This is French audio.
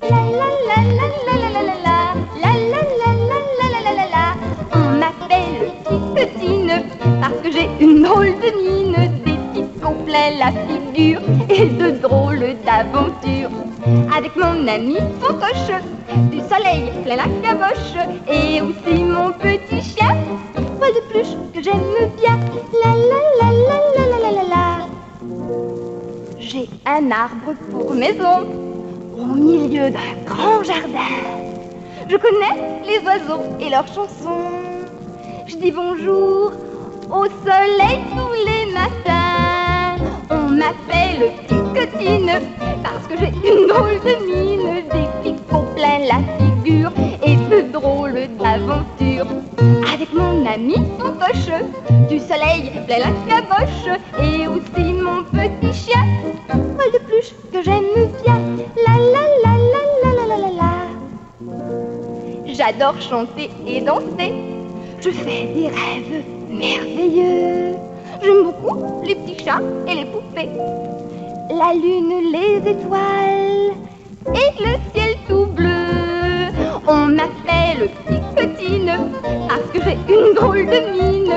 La la la la la la la la la la la la la la la la la. On m'appelle Ticotine parce que j'ai une drôle de mine, des picons plein la figure et de drôles d'aventures. Avec mon ami Fantoche, du soleil plein la caboche, et aussi mon petit chien, poil de pluche que j'aime bien. La la la la la la la la la. J'ai un arbre pour maison, au milieu d'un grand jardin. Je connais les oiseaux et leurs chansons. Je dis bonjour au soleil tous les matins. On m'appelle Ticotine parce que j'ai une drôle de mine, des picots plein la figure et de drôles d'aventures. Avec mon ami Fantoche, du soleil plein la caboche, et aussi mon petit chien, poil de pluche que j'aime bien. La la la la la la la la la. J'adore chanter et danser, je fais des rêves merveilleux. J'aime beaucoup les petits chats et les poupées, la lune, les étoiles et le ciel tout bleu. On m'appelle Ticotine parce que j'ai une drôle de mine,